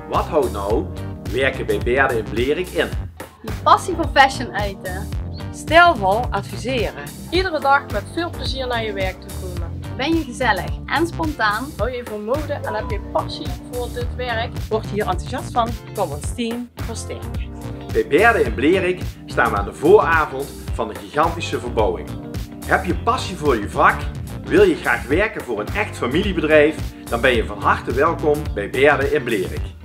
Wat houdt nou werken bij Beerde in Blerik in? Je passie voor fashion uiten. Stijlvol adviseren. Iedere dag met veel plezier naar je werk te komen. Ben je gezellig en spontaan? Hou je van mode en heb je passie voor dit werk? Word je hier enthousiast van? Kom ons team versterken. Bij Beerde in Blerik staan we aan de vooravond van een gigantische verbouwing. Heb je passie voor je vak? Wil je graag werken voor een echt familiebedrijf? Dan ben je van harte welkom bij Beerde in Blerik.